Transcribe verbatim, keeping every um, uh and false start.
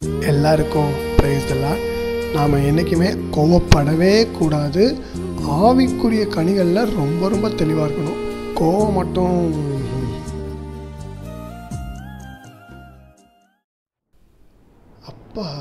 எல்லாருக்கும் praise the Lord. நாம் என்றைக்குமே கோவப்படவே கூடாது. ஆவிக்குரிய கனிகளில் ரொம்ப ரொம்ப தெளிவாக இருக்கணும். கோவம் மட்டும் அப்பா